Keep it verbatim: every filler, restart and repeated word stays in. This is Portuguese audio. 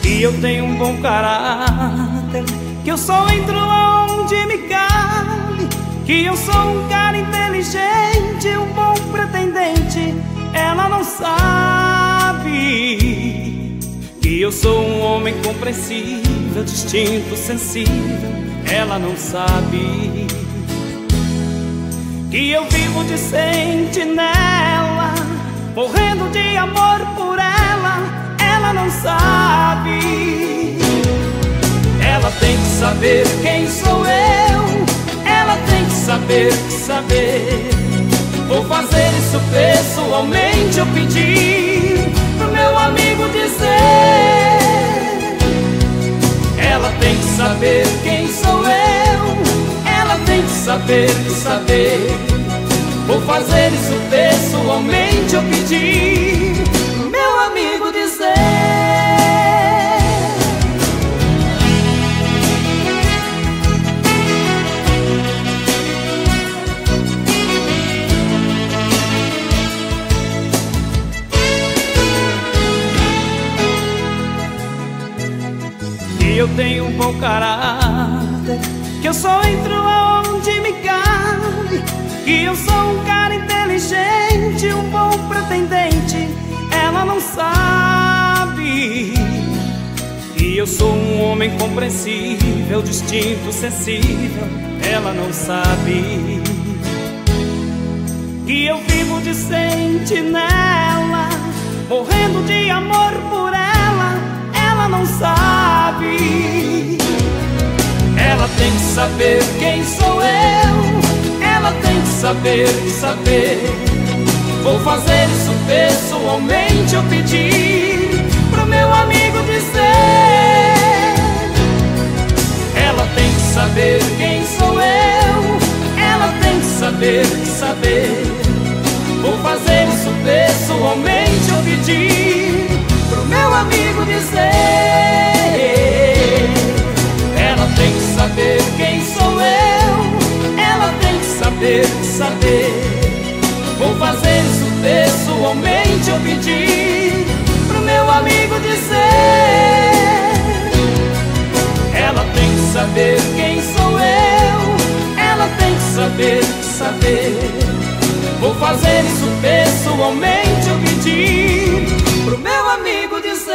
que eu tenho um bom caráter, que eu só entro onde me cabe, que eu sou um cara inteligente, um bom pretendente. Ela não sabe que eu sou um homem compreensível, distinto, sensível. Ela não sabe que eu vivo de sentinela, morrendo de amor por ela. Ela não sabe. Ela tem que saber quem sou eu, ela tem que saber, saber. Vou fazer isso pessoalmente, eu pedi pro meu amigo dizer. Ela tem que saber quem sou eu, ela tem que saber, saber. Vou fazer isso pessoalmente, eu pedi pro meu amigo dizer. Que eu tenho um bom caráter, que eu só entro aonde me cabe, que eu sou um cara inteligente, um bom pretendente. Ela não sabe que eu sou um homem compreensível, distinto, sensível. Ela não sabe que eu vivo de sentinela, morrendo de amor por ela. Ela não sabe. Ela tem que saber quem sou eu, ela tem que saber, saber. Vou fazer isso pessoalmente, eu pedi pro meu amigo dizer. Ela tem que saber quem sou eu, ela tem que saber, saber. Vou fazer isso pessoalmente, eu pedi pro meu amigo dizer. Ela tem que saber quem sou eu, ela tem que saber, saber. Vou fazer isso pessoalmente, eu pedi pro meu amigo dizer. Ela tem que saber quem sou eu, ela tem que saber, saber. Vou fazer isso pessoalmente, eu pedi pro meu amigo dizer.